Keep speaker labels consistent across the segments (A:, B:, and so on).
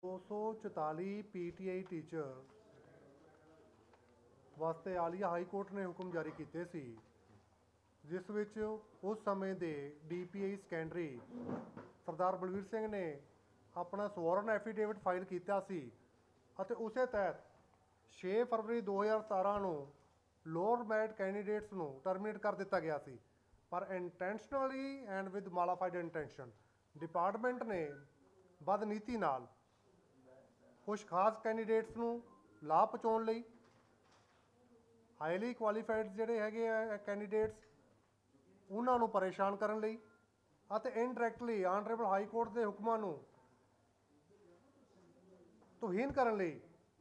A: 244 PTI teacher वास्ते Alia high court ने हुक्म जारी किए सी, जिस विच उस समय के DPI सैकेंडरी सरदार बलवीर सिंह ने अपना सवॉਰਨ एफीडेविट फाइल किया सी अते उसे तहत 6 फरवरी 2017 ਨੂੰ लोअर मैरिट कैंਡੀਡੇट्स ਨੂੰ टर्मीनेट कर दिता गया सी। पर intentionally and with malafide intention department ने बदनीति नाल कुछ खास कैंਡੀਡੇਟਸ ਨੂੰ ਲਾਭ ਪਹੁੰਚਾਉਣ ਲਈ ਹਾਈਲੀ ਕੁਆਲੀਫਾਈਡ ਜਿਹੜੇ ਹੈਗੇ ਆ ਕੈਂਡੀਡੇਟਸ ਉਹਨਾਂ ਨੂੰ ਪਰੇਸ਼ਾਨ ਕਰਨ ਲਈ ਅਤੇ ਇਨਡਾਇਰੈਕਟਲੀ ਆਨਰੇਬਲ ਹਾਈ ਕੋਰਟ ਦੇ ਹੁਕਮਾਂ ਨੂੰ ਤੋਹੀਨ ਕਰਨ ਲਈ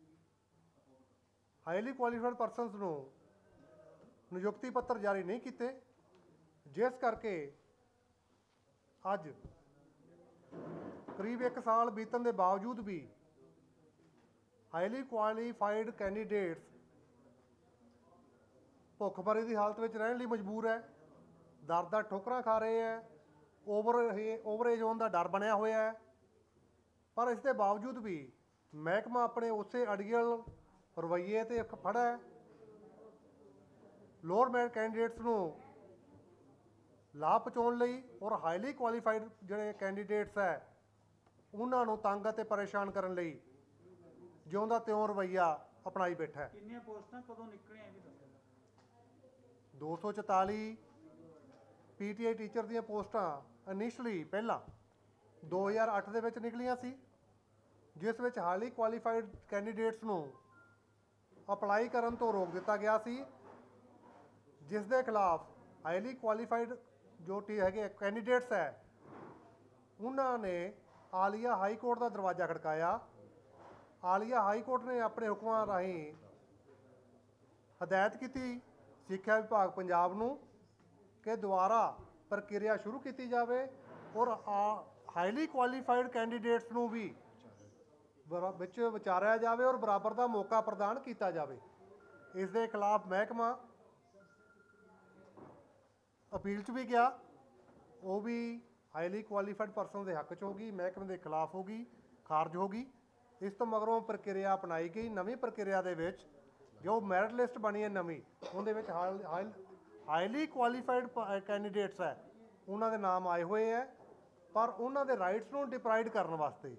A: ਹਾਈਲੀ ਕੁਆਲੀਫਾਈਡ ਪਰਸਨਸ ਨੂੰ ਨਿਯੁਕਤੀ ਪੱਤਰ ਜਾਰੀ ਨਹੀਂ ਕੀਤੇ, ਜਿਸ ਕਰਕੇ ਅੱਜ ਕਰੀਬ 1 ਸਾਲ ਬੀਤਣ ਦੇ ਬਾਵਜੂਦ ਵੀ ਹਾਈਲੀ ਕੁਆਲੀਫਾਈਡ ਕੈਂਡੀਡੇਟਸ ਭੁੱਖਮਰੀ ਦੀ ਹਾਲਤ ਵਿੱਚ ਰਹਿਣ ਲਈ ਮਜਬੂਰ ਹੈ, ਦਰ ਠੋਕਰਾਂ ਖਾ ਰਹੇ ਹੈ, ਓਵਰਏਜ ਹੋਣ ਦਾ ਡਰ ਬਣਿਆ ਹੋਇਆ ਹੈ। ਪਰ ਇਸ ਦੇ ਬਾਵਜੂਦ ਵੀ ਮਹਿਕਮਾ ਆਪਣੇ ਉਸੇ ਅੜੀਅਲ ਰਵੱਈਏ 'ਤੇ ਖੜਾ ਹੈ। ਲੋਅਰ ਮੈਰਿਟ ਕੈਂਡੀਡੇਟਸ ਨੂੰ ਲਾਭ ਪਹੁੰਚਾਉਣ ਲਈ ਔਰ ਹਾਈਲੀ ਕੁਆਲੀਫਾਈਡ ਜਿਹੜੇ ਕੈਂਡੀਡੇਟਸ ਹੈ ਉਹਨਾਂ ਨੂੰ ਤੰਗ ਅਤੇ ਪਰੇਸ਼ਾਨ ਕਰਨ ਲਈ ਜਿਉਂਦਾ ਤਿਉਂ ਰਵੱਈਆ ਅਪਣਾਈ ਬੈਠਾ ਹੈ।
B: ਕਿੰਨੀਆਂ ਪੋਸਟਾਂ ਕਦੋਂ ਨਿਕਲੀਆਂ ਇਹ ਵੀ ਦੱਸੋ।
A: 244 PTI ਟੀਚਰ ਦੀਆਂ ਪੋਸਟਾਂ ਇਨੀਸ਼ੀਅਲੀ ਪਹਿਲਾਂ 2008 ਦੇ ਵਿੱਚ ਨਿਕਲੀਆਂ ਸੀ, ਜਿਸ ਵਿੱਚ ਹਾਈਲੀ ਕੁਆਲੀਫਾਈਡ ਕੈਂਡੀਡੇਟਸ ਨੂੰ ਅਪਲਾਈ ਕਰਨ ਤੋਂ ਰੋਕ ਦਿੱਤਾ ਗਿਆ ਸੀ, ਜਿਸ ਦੇ ਖਿਲਾਫ ਹਾਈਲੀ ਕੁਆਲੀਫਾਈਡ ਜੋ ਹੈਗੇ ਕੈਂਡੀਡੇਟਸ ਹੈ ਉਹਨਾਂ ਨੇ ਆਲੀਆ ਹਾਈ ਕੋਰਟ ਦਾ ਦਰਵਾਜ਼ਾ ਖੜਕਾਇਆ। ਆਲੀਆ ਹਾਈ ਕੋਰਟ ਨੇ ਆਪਣੇ ਹੁਕਮਾਂ ਰਾਹੀਂ ਹਦਾਇਤ ਕੀਤੀ ਸਿੱਖਿਆ ਵਿਭਾਗ ਪੰਜਾਬ ਨੂੰ ਕਿ ਦੁਬਾਰਾ ਪ੍ਰਕਿਰਿਆ ਸ਼ੁਰੂ ਕੀਤੀ ਜਾਵੇ ਔਰ ਹਾਈਲੀ ਕੁਆਲੀਫਾਈਡ ਕੈਂਡੀਡੇਟਸ ਨੂੰ ਵੀ ਵਿੱਚ ਵਿਚਾਰਿਆ ਜਾਵੇ ਔਰ ਬਰਾਬਰ ਦਾ ਮੌਕਾ ਪ੍ਰਦਾਨ ਕੀਤਾ ਜਾਵੇ। ਇਸ ਦੇ ਖਿਲਾਫ ਮਹਿਕਮਾ ਅਪੀਲ 'ਚ ਵੀ ਗਿਆ, ਉਹ ਵੀ ਹਾਈਲੀ ਕੁਆਲੀਫਾਈਡ ਪਰਸਨ ਦੇ ਹੱਕ 'ਚ ਹੋ ਗਈ, ਮਹਿਕਮੇ ਦੇ ਖਿਲਾਫ ਹੋ ਗਈ, ਖਾਰਜ ਹੋ ਗਈ। ਇਸ ਤੋਂ ਮਗਰੋਂ ਪ੍ਰਕਿਰਿਆ ਅਪਣਾਈ ਗਈ। ਨਵੀਂ ਪ੍ਰਕਿਰਿਆ ਦੇ ਵਿੱਚ ਜੋ ਮੈਰਿਟ ਲਿਸਟ ਬਣੀ ਹੈ ਨਵੀਂ, ਉਹਦੇ ਵਿੱਚ ਹਾਈਲੀ ਕੁਆਲੀਫਾਈਡ ਕੈਂਡੀਡੇਟਸ ਹੈ ਉਹਨਾਂ ਦੇ ਨਾਮ ਆਏ ਹੋਏ ਹੈ, ਪਰ ਉਹਨਾਂ ਦੇ ਰਾਈਟਸ ਨੂੰ ਡਿਪਰਾਈਡ ਕਰਨ ਵਾਸਤੇ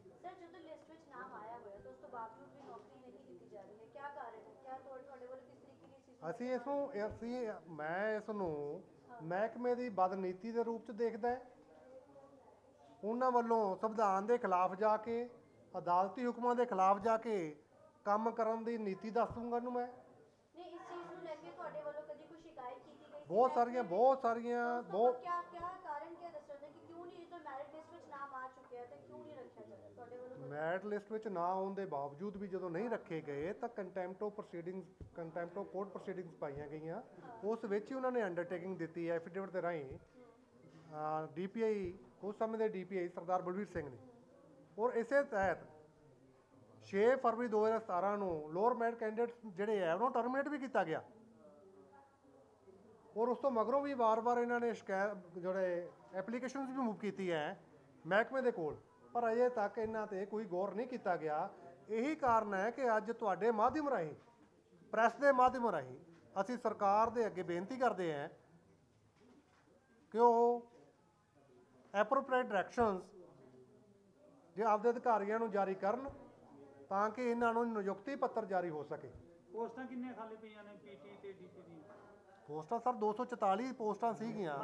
A: ਮੈਂ ਇਸ ਨੂੰ ਮਹਿਕਮੇ ਦੀ ਬਦਨੀਤੀ ਦੇ ਰੂਪ 'ਚ ਦੇਖਦਾ। ਉਹਨਾਂ ਵੱਲੋਂ ਸੰਵਿਧਾਨ ਦੇ ਖਿਲਾਫ ਜਾ ਕੇ ਅਦਾਲਤੀ ਹੁਕਮਾਂ ਦੇ ਖਿਲਾਫ ਜਾ ਕੇ ਕੰਮ ਕਰਨ ਦੀ ਨੀਤੀ ਦੱਸ ਦੂੰਗਾ ਇਹਨੂੰ ਮੈਂ। ਬਹੁਤ ਸਾਰੀਆਂ ਮੈਰਿਟ ਲਿਸਟ ਵਿੱਚ ਨਾ ਆਉਣ ਦੇ ਬਾਵਜੂਦ ਵੀ ਜਦੋਂ ਨਹੀਂ ਰੱਖੇ ਗਏ ਤਾਂ ਕੰਟੈਂਪਟ ਆਫ ਕੋਰਟ ਪ੍ਰੋਸੀਡਿੰਗਸ ਪਾਈਆਂ ਗਈਆਂ। ਉਸ ਵਿੱਚ ਹੀ ਉਹਨਾਂ ਨੇ ਅੰਡਰਟੇਕਿੰਗ ਦਿੱਤੀ ਹੈ ਐਫੀਡੇਵਿਟ ਦੇ ਰਾਹੀਂ DPI ਉਸ ਸਮੇਂ ਦੇ DPI ਸਰਦਾਰ ਬਲਵੀਰ ਸਿੰਘ ਨੇ, ਔਰ ਇਸੇ ਤਹਿਤ 6 ਫਰਵਰੀ 2017 ਨੂੰ ਲੋਅਰ ਮੈਰਿਟ ਕੈਂਡੀਡੇਟਸ ਜਿਹੜੇ ਹੈ ਉਹਨੂੰ ਟਰਮੀਨੇਟ ਵੀ ਕੀਤਾ ਗਿਆ। ਔਰ ਉਸ ਤੋਂ ਮਗਰੋਂ ਵੀ ਵਾਰ-ਵਾਰ ਇਹਨਾਂ ਨੇ ਸ਼ਿਕਾਇਤ ਜਿਹੜੇ ਐਪਲੀਕੇਸ਼ਨਸ ਵੀ ਮੂਵ ਕੀਤੀ ਹੈ ਮਹਿਕਮੇ ਦੇ ਕੋਲ, ਪਰ ਅਜੇ ਤੱਕ ਇਹਨਾਂ 'ਤੇ ਕੋਈ ਗੌਰ ਨਹੀਂ ਕੀਤਾ ਗਿਆ। ਇਹੀ ਕਾਰਨ ਹੈ ਕਿ ਅੱਜ ਤੁਹਾਡੇ ਮਾਧਿਅਮ ਰਾਹੀਂ, ਪ੍ਰੈਸ ਦੇ ਮਾਧਿਅਮ ਰਾਹੀਂ ਅਸੀਂ ਸਰਕਾਰ ਦੇ ਅੱਗੇ ਬੇਨਤੀ ਕਰਦੇ ਹਾਂ ਕਿ ਉਹ ਐਪਰੋਪ੍ਰੀਏਟ ਡਾਇਰੈਕਸ਼ਨਸ ਜੇ ਆਪਦੇ ਅਧਿਕਾਰੀਆਂ ਨੂੰ ਜਾਰੀ ਕਰਨ ਤਾਂ ਕਿ ਇਹਨਾਂ ਨੂੰ ਨਿਯੁਕਤੀ ਪੱਤਰ ਜਾਰੀ ਹੋ ਸਕੇ।
B: ਪੋਸਟਾਂ ਕਿੰਨੀਆਂ ਖਾਲੀ ਪਈਆਂ ਨੇ PT ਤੇ DP ਦੀਆਂ?
A: ਪੋਸਟਾਂ ਸਰ 244 ਪੋਸਟਾਂ ਸੀਗੀਆਂ।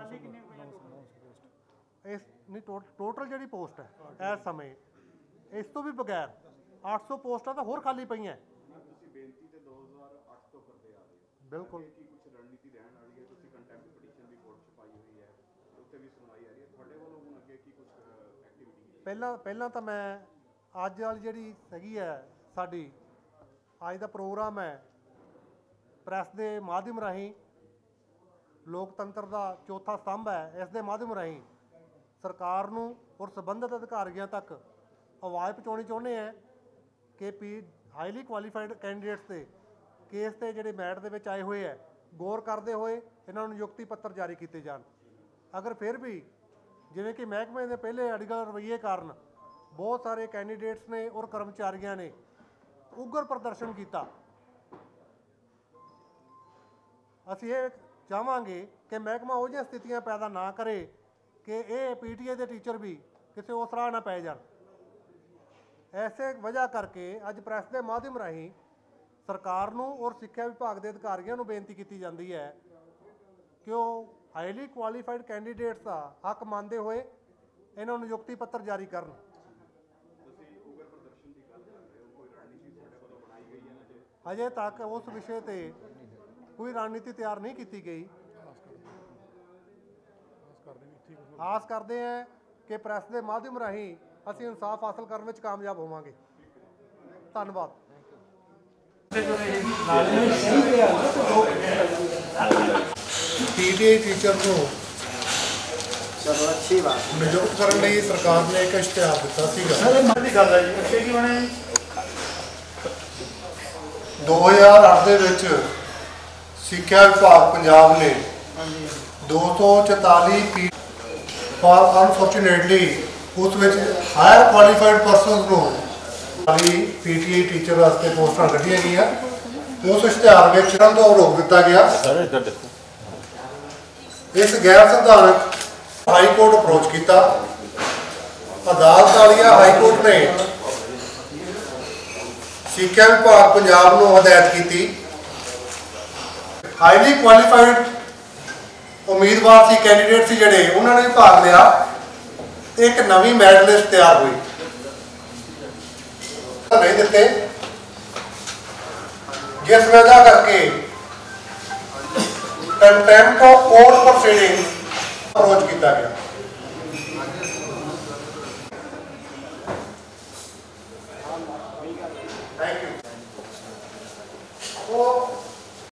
A: ਇਸ ਨਹੀਂ ਟੋਟਲ ਜਿਹੜੀ ਪੋਸਟ ਹੈ ਇਸ ਸਮੇਂ, ਇਸ ਤੋਂ ਵੀ ਬਗੈਰ 800 ਪੋਸਟਾਂ ਤਾਂ ਹੋਰ ਖਾਲੀ ਪਈਆਂ।
C: ਤੁਸੀਂ ਬੇਨਤੀ ਤੇ 2008 ਤੋਂ ਕਰਦੇ ਆ ਰਹੇ ਹੋ।
A: ਬਿਲਕੁਲ
C: ਕੀ ਕੁਝ ਰਣਨੀਤੀ ਰਹਿਣ ਵਾਲੀ ਹੈ? ਤੁਸੀਂ ਕੰਟੈਂਪਟ ਪਟੀਸ਼ਨ ਵੀ ਕੋਰਟ 'ਚ ਪਾਈ ਹੋਈ ਹੈ, ਉੱਥੇ ਵੀ ਸੁਣਵਾਈ ਆ ਰਹੀ ਹੈ, ਤੁਹਾਡੇ ਵੱਲੋਂ ਹੁਣ ਅੱਗੇ ਕੀ ਕੁਝ ਐਕਟੀਵਿਟੀ?
A: ਪਹਿਲਾਂ ਤਾਂ ਮੈਂ ਅੱਜ ਵਾਲੀ ਜਿਹੜੀ ਹੈਗੀ ਹੈ ਸਾਡੀ ਅੱਜ ਦਾ ਪ੍ਰੋਗਰਾਮ ਹੈ ਪ੍ਰੈਸ ਦੇ ਮਾਧਿਅਮ ਰਾਹੀਂ, ਲੋਕਤੰਤਰ ਦਾ ਚੌਥਾ ਸਤੰਭ ਹੈ, ਇਸ ਦੇ ਮਾਧਿਅਮ ਰਾਹੀਂ ਸਰਕਾਰ ਨੂੰ ਔਰ ਸੰਬੰਧਿਤ ਅਧਿਕਾਰੀਆਂ ਤੱਕ ਆਵਾਜ਼ ਪਹੁੰਚਾਉਣੀ ਚਾਹੁੰਦੇ ਹੈ ਕਿ ਹਾਈਲੀ ਕੁਆਲੀਫਾਈਡ ਕੈਂਡੀਡੇਟਸ ਦੇ ਕੇਸ 'ਤੇ ਜਿਹੜੇ ਮੈਰਿਟ ਦੇ ਵਿੱਚ ਆਏ ਹੋਏ ਹੈ ਗੌਰ ਕਰਦੇ ਹੋਏ ਇਹਨਾਂ ਨੂੰ ਨਿਯੁਕਤੀ ਪੱਤਰ ਜਾਰੀ ਕੀਤੇ ਜਾਣ। ਅਗਰ ਫਿਰ ਵੀ ਜਿਵੇਂ ਕਿ ਮਹਿਕਮੇ ਦੇ ਪਹਿਲੇ ਅੜੀਅਲ ਰਵੱਈਏ ਕਾਰਨ ਬਹੁਤ ਸਾਰੇ ਕੈਂਡੀਡੇਟਸ ਨੇ ਔਰ ਕਰਮਚਾਰੀਆਂ ਨੇ ਉਗਰ ਪ੍ਰਦਰਸ਼ਨ ਕੀਤਾ। ਅਸੀਂ ਇਹ ਚਾਹਾਂਗੇ ਕਿ ਮਹਿਕਮਾ ਉਹ ਜਿਹੀਆਂ ਸਥਿਤੀਆਂ ਪੈਦਾ ਨਾ ਕਰੇ ਕਿ ਇਹ ਪੀਟੀਏ ਦੇ ਟੀਚਰ ਵੀ ਕਿਸੇ ਉਸ ਰਾਹ ਨਾ ਪੈ ਜਾਣ। ਐਸੇ ਵਜ੍ਹਾ ਕਰਕੇ ਅੱਜ ਪ੍ਰੈਸ ਦੇ ਮਾਧਿਅਮ ਰਾਹੀਂ ਸਰਕਾਰ ਨੂੰ ਔਰ ਸਿੱਖਿਆ ਵਿਭਾਗ ਦੇ ਅਧਿਕਾਰੀਆਂ ਨੂੰ ਬੇਨਤੀ ਕੀਤੀ ਜਾਂਦੀ ਹੈ ਕਿ ਉਹ ਹਾਈਲੀ ਕੁਆਲੀਫਾਈਡ ਕੈਂਡੀਡੇਟਸ ਦਾ ਹੱਕ ਮੰਨਦੇ ਹੋਏ ਇਹਨਾਂ ਨੂੰ ਨਿਯੁਕਤੀ ਪੱਤਰ ਜਾਰੀ ਕਰਨ। ਅਜੇ ਤੱਕ ਉਸ ਵਿਸ਼ੇ ਤੇ ਕੋਈ ਰਣਨੀਤੀ ਤਿਆਰ ਨਹੀਂ ਕੀਤੀ ਗਈ। ਆਸ ਕਰਦੇ ਹਾਂ ਕਿ ਪ੍ਰੈਸ ਦੇ ਮਾਧਿਅਮ ਰਾਹੀਂ ਅਸੀਂ ਇਨਸਾਫ ਹਾਸਲ ਕਰਨ ਵਿੱਚ ਕਾਮਯਾਬ ਹੋਵਾਂਗੇ। ਧੰਨਵਾਦ। ਪੀਟੀਆਈ ਟੀਚਰ ਨੂੰ ਨਿਯੁਕਤ ਕਰਨ ਲਈ ਸਰਕਾਰ ਨੇ ਇੱਕ ਇਸ਼ਤਿਹਾਰ ਦਿੱਤਾ ਸੀਗਾ। 2008 ਦੇ ਵਿੱਚ ਸਿੱਖਿਆ ਵਿਭਾਗ ਪੰਜਾਬ ਨੇ 244 ਫਾਰ ਅਨਫੋਰਚੂਨੇਟਲੀ ਉਸ ਵਿੱਚ ਹਾਇਰ ਕੁਆਲੀਫਾਈਡ ਪਰਸਨਸ ਨੂੰ ਪੀਟੀਆਈ ਟੀਚਰ ਵਾਸਤੇ ਪੋਸਟਾਂ ਕੱਢੀਆਂ ਗਈਆਂ। ਉਸ ਇਸ਼ਤਿਹਾਰ ਵਿੱਚ ਇਹਨਾਂ ਤੋਂ ਰੋਕ ਦਿੱਤਾ ਗਿਆ। ਇਸ ਗੈਰ ਸੰਵਿਧਾਨਕ ਹਾਈ ਕੋਰਟ ਅਪਰੋਚ ਕੀਤਾ। ਅਦਾਲਤ ਵਾਲੀਆ ਹਾਈ ਕੋਰਟ ਨੇ ਸਿੱਖਿਆ ਵਿਭਾਗ ਪੰਜਾਬ ਨੂੰ ਹਦਾਇਤ ਕੀਤੀ, ਹਾਈਲੀ ਕੁਆਲੀਫਾਈਡ ਉਮੀਦਵਾਰ ਸੀ, ਕੈਂਡੀਡੇਟ ਸੀ ਜਿਹੜੇ, ਉਹਨਾਂ ਨੇ ਭਾਗ ਲਿਆ। ਇੱਕ ਨਵੀਂ ਮੈਰਿਟ ਲਿਸਟ ਤਿਆਰ ਹੋਈ, ਨਹੀਂ ਦਿੱਤੇ, ਜਿਸ ਵਜ੍ਹਾ ਕਰਕੇ contempt of court proceeding approach ਕੀਤਾ ਗਿਆ। Thank you.